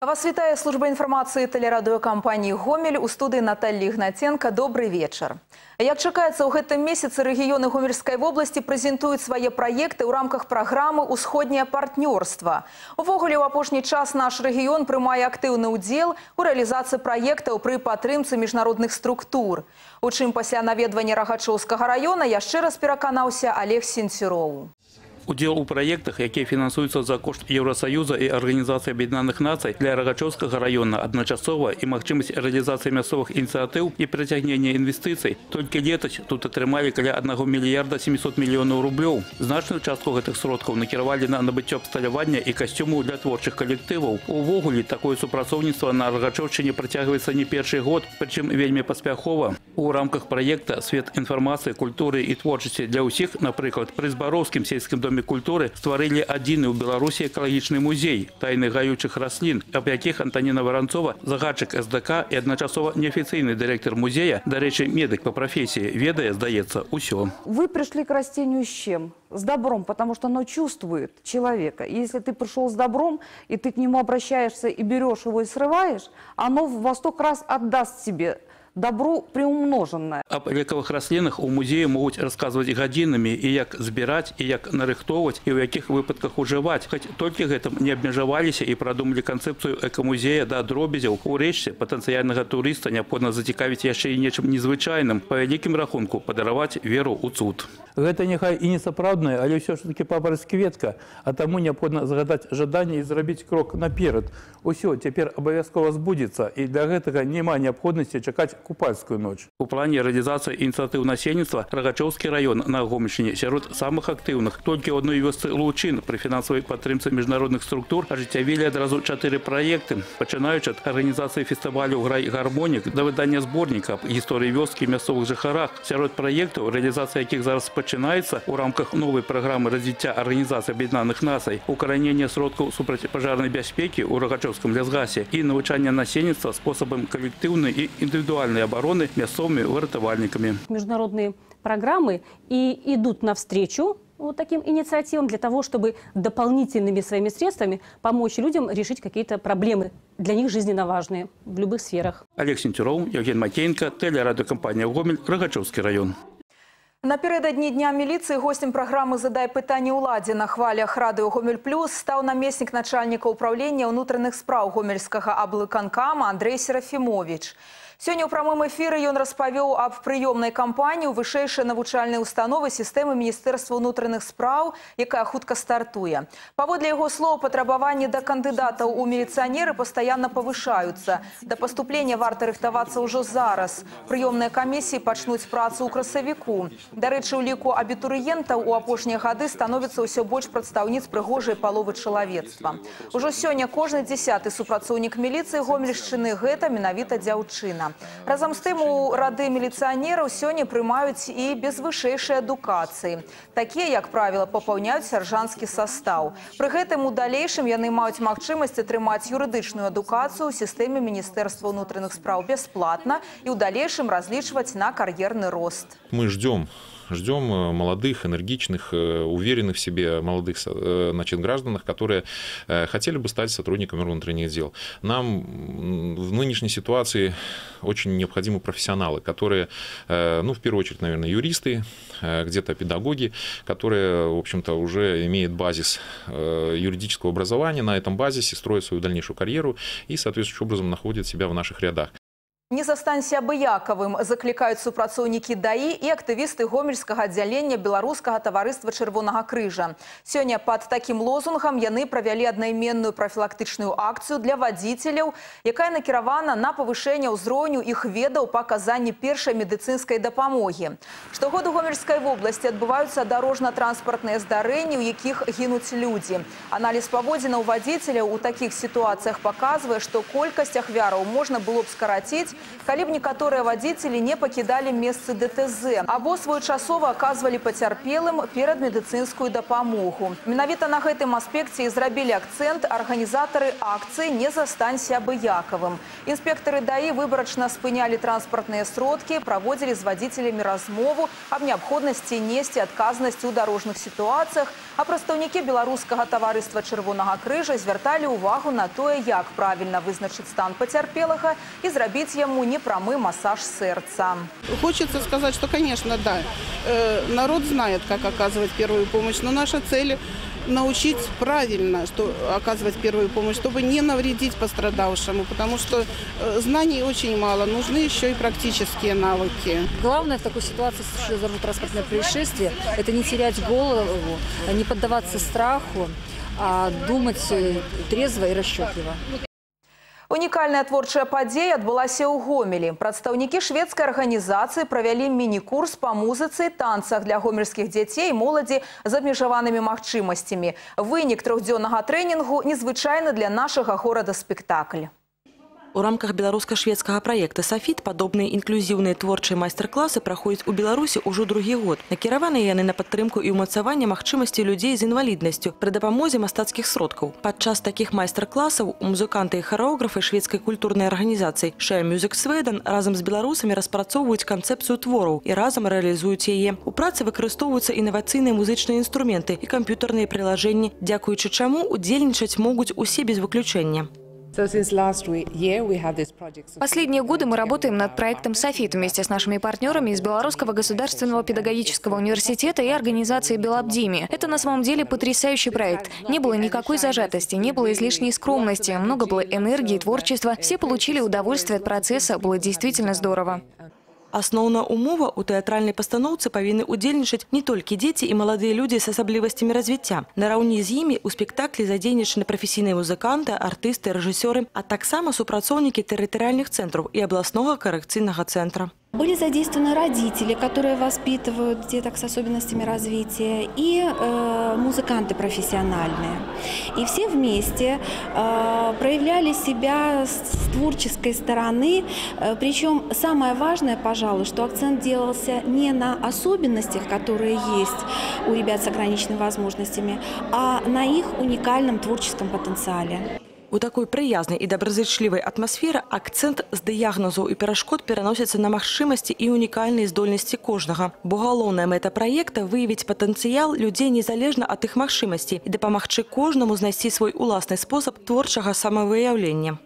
Вас вітае служба інфармацыі тэлерадыёкампаніі «Гомель», у студыі Натальи Ігнаценка. Добрый вечар. Як чакаецца, у гэтым месяцы рэгіёны Гомельскай вобласці прэзентуюць свае праекты ў рамках праграмы «Усходняе партнёрства». Увогуле, у апошні час наш рэгіён прымае актыўны ўдзел у рэалізацыі праектаў пры падтрымцы міжнародных структур. У чым пасля наведвання Рагачоўскага раёна яшчэ раз пераканаўся Олег Сенцюроў. Удел у проектах, якія фінансуюцца за кошт Евросоюза и Организации Объединенных Наций для Рагачоўскага района адначасова и магчымасць реализации мясцовых инициатив и притягнения инвестиций. Только летась тут атрымалі каля 1 мільярда 700 мільёнаў рублёў. Значную частку гэтых сродкаў накіравалі на набыццё абсталявання и костюмов для творчых коллективов. Увогуле, такое супрацоўніцтва на Рагачоўшчыне працягваецца не першы год, причем вельмі паспяхова. У рамках проекта «Свет информации, культуры и творчасці для ўсіх», например, при Збароўскім сельскім доме культуры створили адзіны ў Беларусі экалагічны музей тайных гаючых раслін, аб якіх Антоніна Воронцова, загадчык СДК и адначасова неафіцыйны директор музея, дарэчы, медык по профессии, ведае, здаецца, усё. Вы пришли к растению с чем? С добром, потому что оно чувствует человека. И если ты пришел с добром, и ты к нему обращаешься и берешь его и срываешь, оно во 100 раз отдаст тебе добро приумноженное. Об лекавых раслінах у музеі могуць расказваць гадзінамі, і як збіраць, і як нарыхтоўваць, і ў якіх выпадках ужываць. Хоць толькі гэтым не абмежаваліся і прадумалі канцэпцыю экамузея да дробязяў. Урэшце патэнцыяльнага турыста неабходна зацікавіць яшчэ і нечым незвычайным, па вялікім рахунку падараваць веру ў цуд. Гэта няхай і не сапраўднае, але ўсё ж таки папараць кветка, а таму неабходна загадаць жаданне і зрабіць крок наперад. Усё цяпер абавязкова збудзецца, і для гэтага няма неабходнасці чакаць купальскую ночь. У плане реализации инициатив насельніцтва Рагачоўскі район на Гомельшчыне сярод самых актыўных. Толькі ў адной вёсцы Лучин при фінансавай падтрымцы міжнародных структур ажыццявілі адразу 4 праекты, пачынаючы ад арганізацыі фестывалю «Грай гармонік» да выдання зборніка аб гісторыі вёскі і мясцовых жыхарах. Сярод праектаў, реализация якіх зараз пачынаецца у рамках новой программы развіцця Организации Объединенных Наций, укаранення сродкаў супрацьпажарнай бяспекі ў Рагачоўскім лясгасе і навучання насельніцтва спосабам калектыўнай і індывідуальнай обороны мясцовыми выратавальниками. Международные программы и идут навстречу вот таким инициативам для того, чтобы дополнительными своими средствами помочь людям решить какие-то проблемы, для них жизненно важные в любых сферах. Олег Сенцюроў, Евген Макеенко, телерадиокомпания «Гомель», Рагачоўскі район. Напередадні Дня міліцыі гостем праграмы «Задай пытанне ўладзе» на хвалях радыё «Гомель Плюс» стаў намеснік начальніка ўправлення ўнутраных спраў гомельскага аблвыканкама Андрей Серафімович. Сёння ў прамым эфіры ён распавёў аб прыёмнай кампаніі ў вышэйшай навучальнай установы сістэмы Міністэрства ўнутраных спраў, якая хутка стартуе. Паводле яго слоў, патрабаванні да кандыдатаў у міліцыянеры пастаянна павышаюцца. Да паступлення варта рыхтавацца ўжо зараз. Прыёмныя камісіі пачнуць працу ў красавіку. Дарэчы, у ліку абітурыентаў у апошнія гады становіцца ўсё больш прадстаўніц прыгожай паловы чалавецтва. Ужо сёння кожны 10-ы супрацоўнік міліцыі Гомельшчыны гэта менавіта дзяўчына. Разам з тым, у рады міліцыянераў сёння прымаюць і без вышэйшай адукацыі. Такія, як правіла, папаўняюць сяржанцкі састаў. Пры гэтым у далейшым яны маюць магчымасць атрымаць юрыдычную адукацыю ў сістэме Міністэрства ўнутраных спраў бясплатна і ў далейшым разлічваць на кар'ерны рост. Мы ждем молодых, энергичных, уверенных в себе молодых граждан, которые хотели бы стать сотрудниками внутренних дел. Нам в нынешней ситуации очень необходимы профессионалы, которые, в первую очередь, наверное, юристы, где-то педагоги, которые, в общем-то, уже имеют базис юридического образования, на этом базисе строят свою дальнейшую карьеру и соответствующим образом находят себя в наших рядах. Не застанься абыякавым, заклікаюць супрацоўнікі ДАІ і актывісты гомельскага аддзялення Беларускага таварыства Чырвонага крыжа. Сёння пад такім лозунгам яны правялі аднайменную прафілактычную акцыю для вадзіцеляў, якая накіравана на павышэнне ўзроўню іх ведаў па аказанні першай медыцынскай дапамогі. Штогод у Гомельскай вобласці адбываюцца дарожна-транспартныя здарэнні, у якіх гінуць людзі. Аналіз паводзінаў вадзіцеляў у такіх сітуацыях паказвае, што колькасць ахвяраў можна было б скараціць калі б некаторыя вадзіцелі не пакідалі месцы ДТЗ або своечасова аказвалі пацярпелым перад медыцынскую дапамогу. Менавіта на гэтым аспекце і зрабілі акцэнт арганізатары акцыі «Не застанься абыякавым». Інспектары ДАІ выбарачна спынялі транспартныя сродкі, праводзілі з вадзіцелямі размову аб неабходнасці несці адказнасць у дарожных сітуацыях, а прадстаўнікі беларускага таварыства Чырвонага крыжа звярталі ўвагу на тое, як правільна вызначыць стан пацярпелага і зрабіць яму непрамы массаж сэрца. Хочется сказать, что, конечно, да, народ знает, как оказывать первую помощь, но наша цель – научить правильно оказывать первую помощь, чтобы не навредить пострадавшему, потому что знаний очень мало, нужны еще и практические навыки. Главное в такой ситуации, случилось дорожно-транспортное происшествие, это не терять голову, не поддаваться страху, а думать трезво и расчетливо. Унікальная творчая падзея адбылася ў Гомелі. Прадстаўнікі шведскай арганізацыі правялі міні-курс па музыцы і танцах для гомельскіх дзяцей і моладзі з абмежаванымі магчымасцямі. Вынік трохдзённага трэнінгу незвычайны для нашага горада спектакль. У рамках беларуска-шведскага проекта «Софит» падобныя інклюзіўныя творчыя майстар-класы праходзяць у Беларусі ўжо другі год. Накіраваныя яны на падтрымку і ўмацаванне магчымасцей людзей з інваліднасцю пры дапамозе мастацкіх сродкаў. Падчас такіх майстар-класаў музыканты і харэографы шведскай культурнай арганізацыі «Share Music Sweden» разам з беларусамі распрацоўваюць канцэпцыю твораў і разам рэалізуюць яе. У працы выкарыстоўваюцца інавацыйныя музычныя інструменты і камп'ютарныя прылажэнні, дзякуючы чаму удзельнічаць могуць усе без выключэння. Последние годы мы работаем над проектом «Софит» вместе с нашими партнерами из Белорусского государственного педагогического университета и организации «Белабдими». Это на самом деле потрясающий проект. Не было никакой зажатости, не было излишней скромности, много было энергии, творчества. Все получили удовольствие от процесса, было действительно здорово. Асноўная умова у тэатральнай пастаноўцы павінны удзельнічаць не толькі дзеці і маладыя людзі з асаблівасцямі развіцця. Нараўне з імі у спектаклі задзейнічаны прафесійныя музыканты, артысты, рэжысёры, а таксама супрацоўнікі тэрытарыяльных цэнтраў і абласнога карэкцыйнага цэнтра. Были задействованы родители, которые воспитывают деток с особенностями развития, и музыканты профессиональные. И все вместе проявляли себя с творческой стороны. Причем самое важное, пожалуй, что акцент делался не на особенностях, которые есть у ребят с ограниченными возможностями, а на их уникальном творческом потенциале. У такой прыязнай і добразычлівай атмасферы акцэнт з дыягназаў і перашкод пераносіцца на магчымасці і унікальныя здольнасці кожнага. Бо галоўная мэта праекта – выявіць патэнцыял людзей незалежна ад іх магчымасцей і дапамагчы кожнаму знайсці свой уласны спосаб творчага самавыяўлення.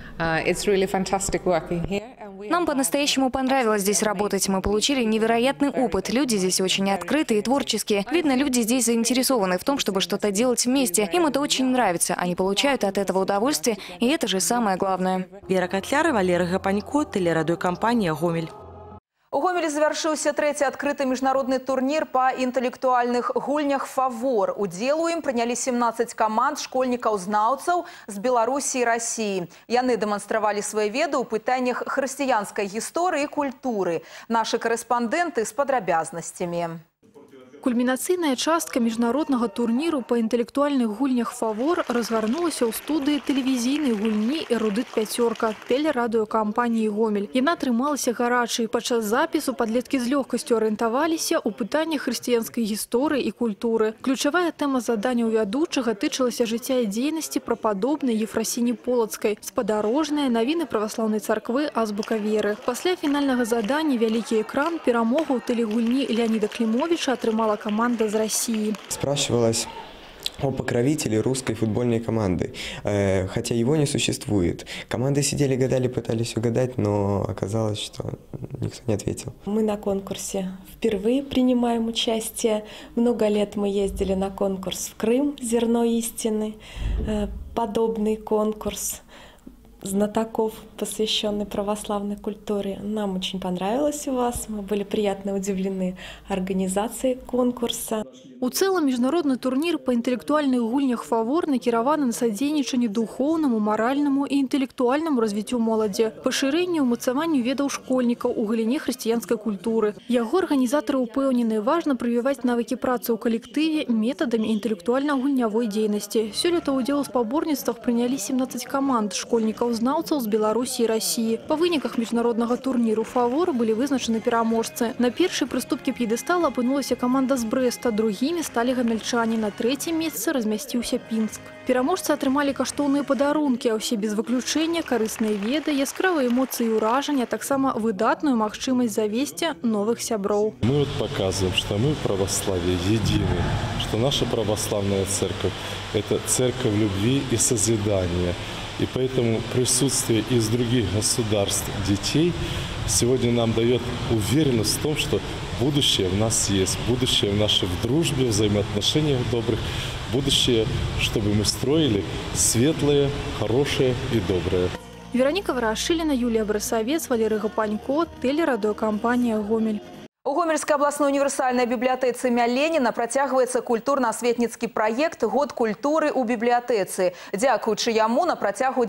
Нам по-настоящему понравилось здесь работать. Мы получили невероятный опыт. Люди здесь очень открытые и творческие. Видно, люди здесь заинтересованы в том, чтобы что-то делать вместе. Им это очень нравится. Они получают от этого удовольствие. И это же самое главное. Вера Котляра, Валерий Гапанько, телерадиокомпания «Гомель». У Гомелі завяршыўся трэці адкрыты міжнародны турнір па інтэлектуальных гульнях «Фавор». Удзел у ім прынялі 17 каманд школьнікаў-знаўцаў з Беларусі і Расіі. Яны дэманстравалі свае веды ў пытаннях хрысціянскай гісторыі і культуры. Нашы карэспандэнты з падрабязнасцямі. Кульмінацыйная частка міжнароднага турніру па інтэлектуальных гульнях «Фавор» разгарнулася ў студыі тэлевізійнай гульні «Эрудыт-пяцёрка» тэлерадыёкампаніі «Гомель». Яна атрымалася гарачай. Падчас запісу падлеткі з лёгкасцю арыентаваліся ў пытаннях хрысціянскай гісторыі і культуры. Ключавая тэма задання ў вядучага тычылася жыцця і дзейнасці прападобнай Ефрасіні Полацкай, спадарожныя навіны праваслаўнай царквы азбука веры. Пасля фінальнага задання «Вялікі экран» перамогу ў тэлегульні Леонида Климовича атрымала команда из России. Спрашивалось о покровителе русской футбольной команды, хотя его не существует. Команды сидели, гадали, пытались угадать, но оказалось, что никто не ответил. Мы на конкурсе впервые принимаем участие. Много лет мы ездили на конкурс в Крым «Зерно истины», подобный конкурс знатоков, посвященный православной культуре. Нам очень понравилось у вас, мы были приятно удивлены организацией конкурса. У цэлым міжнародны турнір па інтэлектуальных гульнях «Фавор» накіраваны на садзейнічанне духоўнаму, маральнаму і інтэлектуальнаму развіццю моладзі, пашырэнню і ўмацаванню ведаў школьнікаў у галіне хрысціянскай культуры. Яго арганізатары ўпэўнены, важна прывіваць навыкі працы ў калектыве метадамі інтэлектуальна-гульнявой дзейнасці. Сёлета ўдзел у спаборніцтвах прынялі 17 каманд школьнікаў-знаўцаў з Беларусі і Расіі. Па выніках міжнароднага турніру «Фавор» былі вызначаны пераможцы. На першай прыступкі п'едэстала апынулася каманда з Брэста, другімі сталі гамельчане, на трэцім месцы размясціўся Пінск. Пераможцы атрымалі каштоўныя падарункі, а ўсе без выключэння карысныя веды, яскравыя эмоцыі і ўражання, таксама выдатную магчымасць завесці новых сяброў. Мы вот показываем, что мы православие едины, что наша православная церковь – это церковь любви и созидания. И поэтому присутствие из других государств детей сегодня нам дает уверенность в том, что будущее в нас есть, будущее в нашей дружбе, взаимоотношениях добрых, будущее, чтобы мы строили светлое, хорошее и доброе. Вероника Ворошилина, Юлия Бросовец, Валерий Гапанько, телерадиокомпания «Гомель». У Гомельской областной универсальной библиотецы імя Ленина протягивается культурно-осветницкий проект «Год культуры у библиотецы». Дзякуючы яму на працягу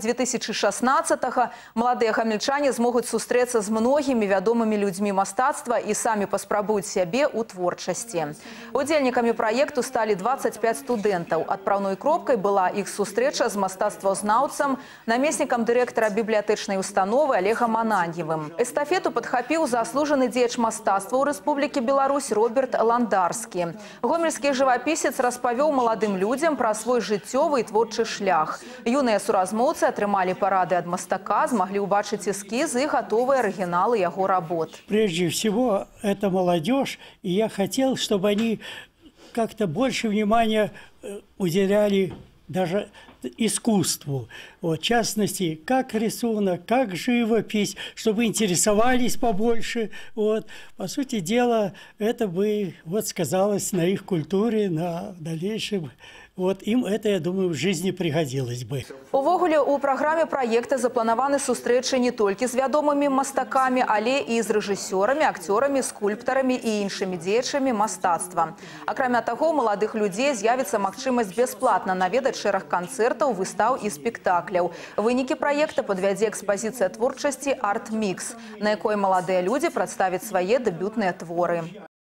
2016-го молодые гомельчане смогут сустрэцца з многими вядомыми людьми мастацтва и сами паспрабуюць сябе у творчасці. Удзельнікамі проекту стали 25 студентов. Отправной кропкой была их сустрэча з мастацтвазнаўцам, намеснікам дырэктара библиотечной установы Олегом Ананьевым. Эстафету падхапіў заслужаны дзеяч мастацтва Республики Беларусь Роберт Ландарский. Гомельский живописец распавёў молодым людям про свой жыццёвы и творчы шлях. Юные суразмоўцы атрымалі парады ад мастака, змаглі ўбачыць эскізы и готовые оригиналы его работ. Прежде всего, это молодежь, и я хотел, чтобы они как-то больше внимания уделяли даже искусству. Вот, в частности, как рисунок, как живопись, чтобы интересовались побольше. Вот. По сути дела, это бы вот, сказалось на их культуре, на дальнейшем. Вот, им это, я думаю, в жизни пригодилось бы. Увогуле, у программе проекта запланаваны сустрэчы не только с вядомыми мастаками, але и с режиссерами, актерами, скульпторами и іншими дзеячамі мастацтва. Акрамя таго, у молодых людей з'явіцца магчымасць бесплатно наведаць шэраг канцэртаў, выстаў и спектакляў. Вынікі проекта подвядзе экспозиция творчасці «Арт-микс», на якой молодые люди прадставяць свае дэбютныя творы.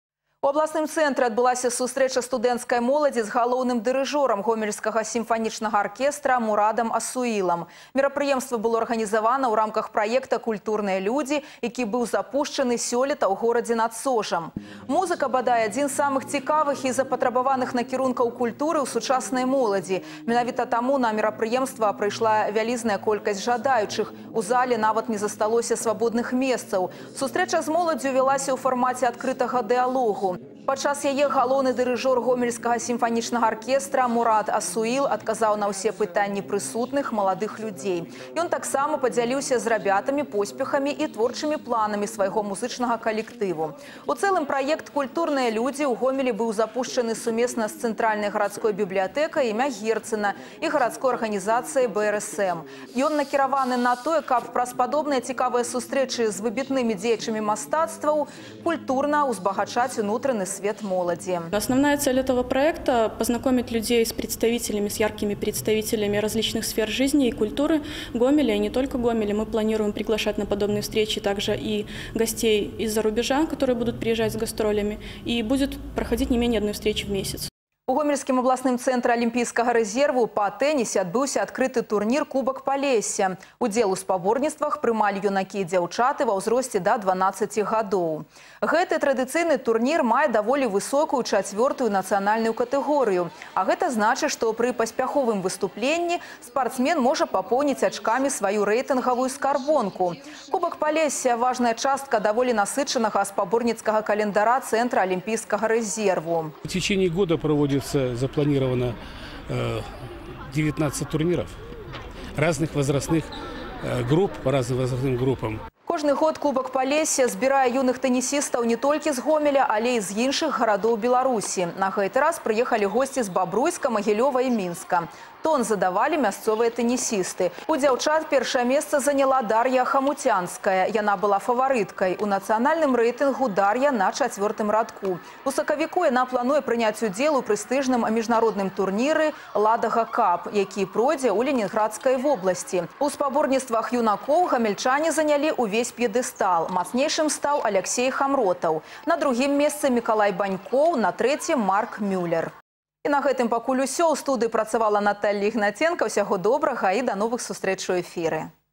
У областным цэнтры адбылася сустрэча студэнцкай моладзі з галоўным дырыжорам Гомельскага сімфанічнага аркестра Мурадам Асуілам. Мерапрыемства было арганізавана ў рамках праекта «Культурныя людзі», які быў запушчаны сёлета ў горадзе над Сожам. Музыка, бадай, адзін з самых цікавых і запатрабаваных накірункаў культуры ў сучаснай моладзі. Менавіта таму на мерапрыемства прыйшла вялізная колькасць жадаючых. У зале нават не засталося свабодных месцаў. Сустрэча з моладдзю вялася ў фармаце адкрытага дыалогу. Падчас яе галоўны дырыжор Гомельскага сімфанічнага аркестра Мурад Асуіл адказаў на ўсе пытанні прысутных маладых людзей. Ён таксама падзяліўся з рабятамі поспехамі і творчымі планамі свайго музычнага калектыву. У цэлым праект «Культурныя людзі» ў Гомелі быў запушчаны сумесна з Цэнтральнай гарадской бібліятэкай імя Герцена і гарадской арганізацыяй БРСМ. Ён накіраваны на тое, каб праз падобныя цікавыя сустрэчы з выбітнымі дзеячамі мастацтваў культурна ўзбагачаць унутраны свет молоди. Основная цель этого проекта – познакомить людей с представителями, с яркими представителями различных сфер жизни и культуры Гомеля, и не только Гомеля. Мы планируем приглашать на подобные встречи также и гостей из-за рубежа, которые будут приезжать с гастролями, и будет проходить не менее одной встречи в месяц. У Гомельскім абласным цэнтры Алімпійскага рэзерву па тэнісе адбыўся адкрыты турнір «Кубак Палесся». Удзел у спаборніцтвах прымалі юнакі і дзяўчаты ва ўзросце да 12 гадоў. Гэты традыцыйны турнір мае даволі высокую 4-ю нацыянальную катэгорыю. А гэта значыць, што пры паспяховым выступленні спартсмен можа папоўніць ачкамі сваю рэйтынгавую скарбонку. Кубак Палесся – важная частка даволі насычанага спаборніцкага календара цэнтра Алімпійскага рэзерву. В течение года запланировано 19 турниров разных возрастных групп, по разным возрастным группам. Кожны год Кубак Палесся збірае юных тэнісістаў не толькі з Гомеля, але і з іншых гарадоў Беларусі. На гэты раз прыехалі госці з Бабруйска, Магілёва і Мінска. Тон задавали мясцовыя тэнісісты. У дзяўчат першае месца заняла Дар'я Хамуцянская. Яна была фаварыткай. У нацыянальным рэйтынгу Дар'я на 4-м радку. У сакавіку яна плануе прыняць удзел у прэстыжным міжнародным турніры «Ладага Кап», які пройдзе ў Ленінградскай вобласці. У спаборніцтвах юнакоў гамельчане занялі увесь п'едэстал. Мацнейшым стаў Алексей Хамротаў. На другім месцы Мікалай Банькоў, на трэцім Марк Мюллер. І на гэтым пакуль усё. У студыі працавала Наталья Ігнаценка. Усяго добрага і да новых сустрэч у эфіры.